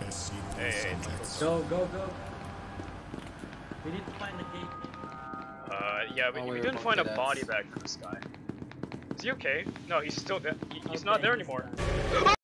Hey. Go. We need to find the gate. Yeah, we didn't find a body bag for this guy. Is he okay? No, he's still there. He's not there anymore.